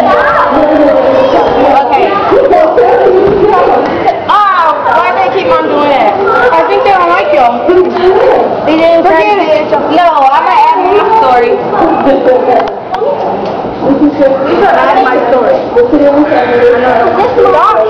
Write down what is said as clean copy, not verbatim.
Okay. Oh, why they keep on doing that? I think they don't like you. They didn't forget it. No, I'm gonna add my story. That's my story.